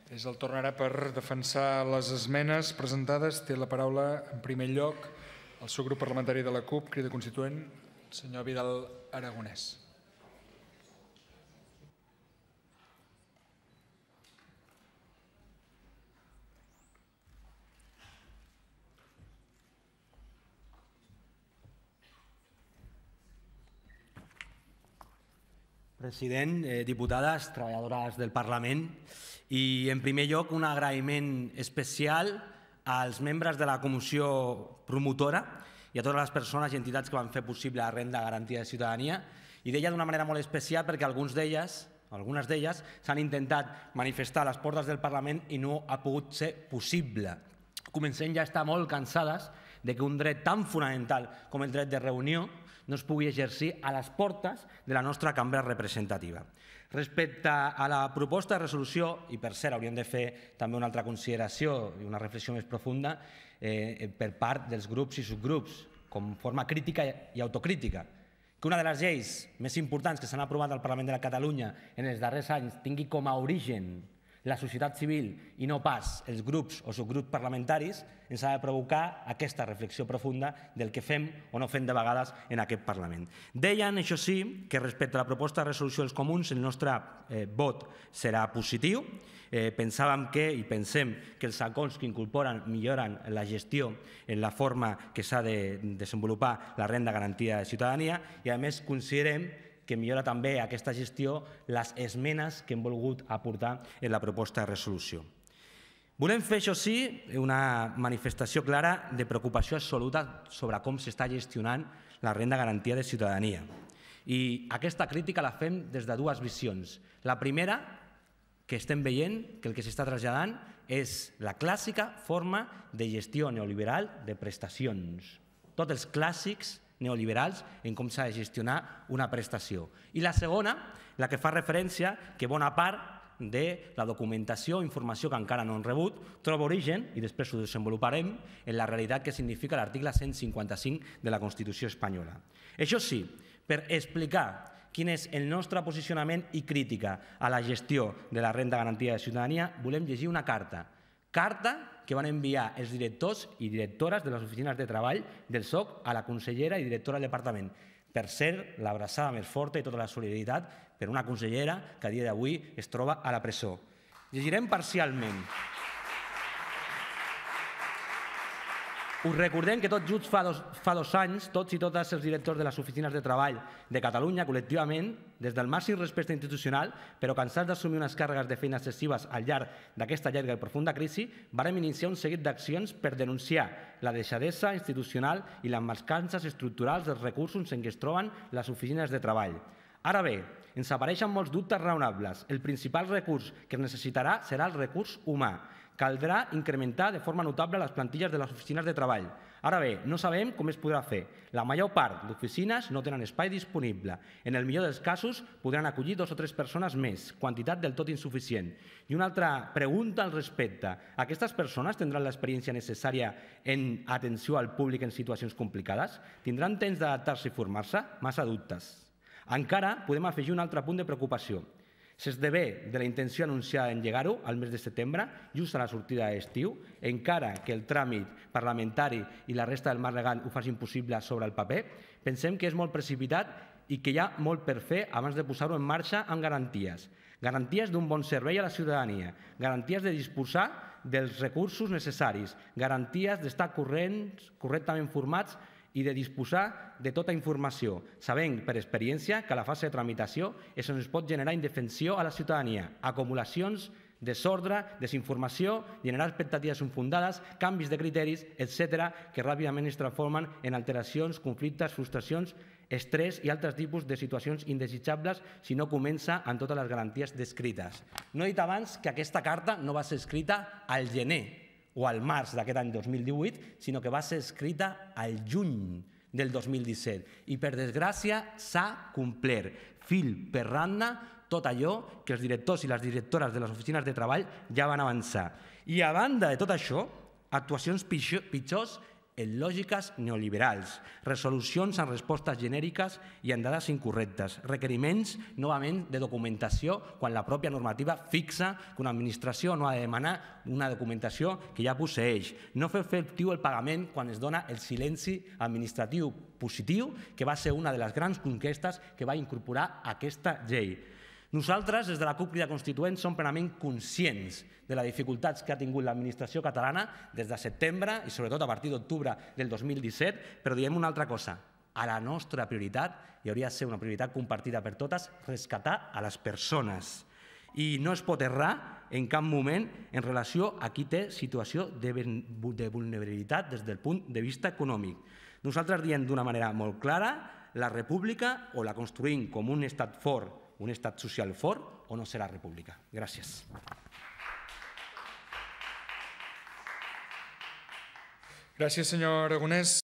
És el torn ara per defensar les esmenes presentades. Té la paraula, en primer lloc, el seu grup parlamentari de la CUP, Crida Constituent, el senyor Vidal Aragonés. President, diputades, treballadores del Parlament, i en primer lloc un agraïment especial als membres de la comissió promotora i a totes les persones i entitats que van fer possible la renda garantida de ciutadania, i deia d'una manera molt especial perquè algunes d'elles s'han intentat manifestar a les portes del Parlament i no ha pogut ser possible. Comencem ja a estar molt cansades de que un dret tan fonamental com el dret de reunió no es pugui exercir a les portes de la nostra cambra representativa. Respecte a la proposta de resolució, i per cert hauríem de fer també una altra consideració i una reflexió més profunda per part dels grups i subgrups, com forma crítica i autocrítica, que una de les lleis més importants que s'han aprovat al Parlament de Catalunya en els darrers anys tingui com a origen la societat civil i no pas els grups o subgrups parlamentaris, ens ha de provocar aquesta reflexió profunda del que fem o no fem de vegades en aquest Parlament. Deien, això sí, que respecte a la proposta de resolució dels comuns el nostre vot serà positiu. Pensàvem i pensem que els acords que incorporen milloren la gestió en la forma que s'ha de desenvolupar la renda garantida de ciutadania i, a més, considerem que millora també aquesta gestió les esmenes que hem volgut aportar en la proposta de resolució. Volem fer, això sí, una manifestació clara de preocupació absoluta sobre com s'està gestionant la renda garantida de ciutadania. I aquesta crítica la fem des de dues visions. La primera, que estem veient que el que s'està traslladant és la clàssica forma de gestió neoliberal de prestacions. Tots els clàssics neoliberals en com s'ha de gestionar una prestació. I la segona, la que fa referència que bona part de la documentació o informació que encara no han rebut troba origen, i després ho desenvoluparem, en la realitat que significa l'article 155 de la Constitució espanyola. Això sí, per explicar quin és el nostre posicionament i crítica a la gestió de la renda garantida de ciutadania, volem llegir una carta que van enviar els directors i directores de les oficines de treball del SOC a la consellera i directora del departament. Per cert, l'abraçada més forta i tota la solidaritat per una consellera que a dia d'avui es troba a la presó. Llegirem parcialment. Us recordem que tot just fa 2 anys, tots i totes els directors de les oficines de treball de Catalunya, col·lectivament, des del màxim respecte institucional, però cansats d'assumir unes càrregues de feina excessives al llarg d'aquesta llarga i profunda crisi, vàrem iniciar un seguit d'accions per denunciar la deixadesa institucional i les mancances estructurals dels recursos en què es troben les oficines de treball. Ara bé, ens apareixen molts dubtes raonables. El principal recurs que es necessitarà serà el recurs humà. Caldrà incrementar de forma notable les plantilles de les oficines de treball. Ara bé, no sabem com es podrà fer. La major part d'oficines no tenen espai disponible. En el millor dels casos, podran acollir 2 o 3 persones més, quantitat del tot insuficient. I una altra pregunta al respecte. Aquestes persones tindran l'experiència necessària en atenció al públic en situacions complicades? Tindran temps d'adaptar-se i formar-se? Massa dubtes. Encara podem afegir un altre punt de preocupació. S'esdevé de la intenció anunciada d'engegar-ho al mes de setembre, just a la sortida d'estiu, encara que el tràmit parlamentari i la resta del marc legal ho facin possible sobre el paper, pensem que és molt precipitat i que hi ha molt per fer abans de posar-ho en marxa amb garanties. Garanties d'un bon servei a la ciutadania, garanties de disposar dels recursos necessaris, garanties d'estar correctament formats i de disposar de tota informació, sabent per experiència que a la fase de tramitació és on es pot generar indefensió a la ciutadania, acumulacions, desordre, desinformació, generar expectatives infundades, canvis de criteris, etc., que ràpidament es transformen en alteracions, conflictes, frustracions, estrès i altres tipus de situacions indesitjables si no comença amb totes les garanties descrites. No he dit abans que aquesta carta no va ser escrita al gener o al març d'aquest any 2018, sinó que va ser escrita al juny del 2017. I, per desgràcia, s'ha complert, fil per randa, tot allò que els directors i les directores de les oficines de treball ja van avançar. I, a banda de tot això, actuacions pitjors en lògiques neoliberals, resolucions amb respostes genèriques i amb dades incorrectes, requeriments, novament, de documentació quan la pròpia normativa fixa que una administració no ha de demanar una documentació que ja posseeix, no fer efectiu el pagament quan es dona el silenci administratiu positiu, que va ser una de les grans conquestes que va incorporar aquesta llei. Nosaltres, des de la CUP Crida Constituent, som plenament conscients de les dificultats que ha tingut l'administració catalana des de setembre i sobretot a partir d'octubre del 2017, però diem una altra cosa. A la nostra prioritat, i hauria de ser una prioritat compartida per totes, rescatar a les persones. I no es pot errar en cap moment en relació a qui té situació de vulnerabilitat des del punt de vista econòmic. Nosaltres diem d'una manera molt clara, la república o la construïm com un estat fort, un estat social fort, o no serà república. Gràcies. Gràcies, senyor Aragonès.